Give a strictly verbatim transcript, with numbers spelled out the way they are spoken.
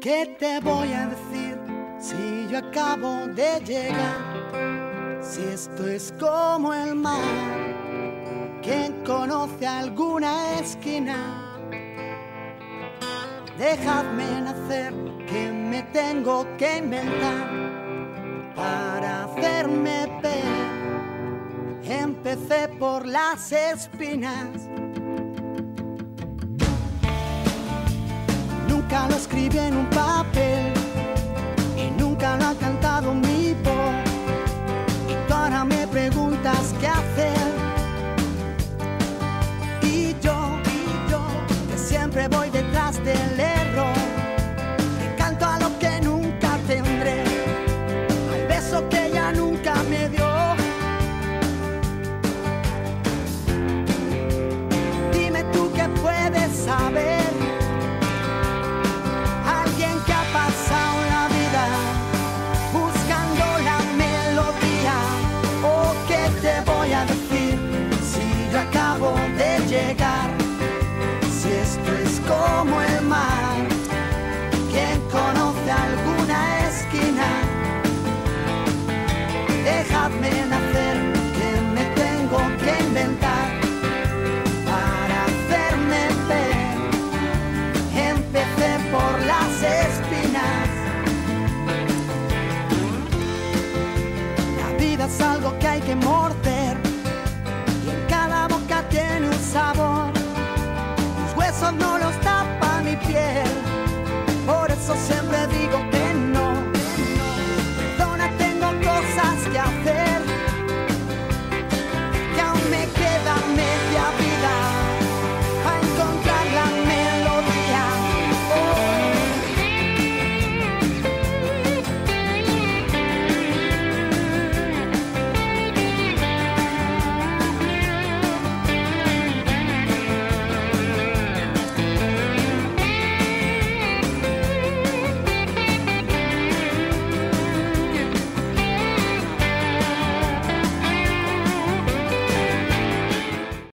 ¿Qué te voy a decir si yo acabo de llegar? Si esto es como el mar, ¿quién conoce alguna esquina? Dejadme nacer, que me tengo que inventar para hacerme ver. Empecé por las espinas. Nunca lo escribí en un papel y nunca lo ha cantado mi voz. Y tú ahora me preguntas qué hacer. Y yo, y yo, que siempre voy detrás del error, que canto a lo que nunca tendré, al beso que ella nunca me dio. Dime tú qué puedes saber. Acabo de llegar, si esto es como el mar, ¿quién conoce alguna esquina? Dejadme nacer, que me tengo que inventar para hacerme ver. Empecé por las espinas. La vida es algo que hay que morder, tiene un sabor, los huesos no los tapa mi piel, por eso se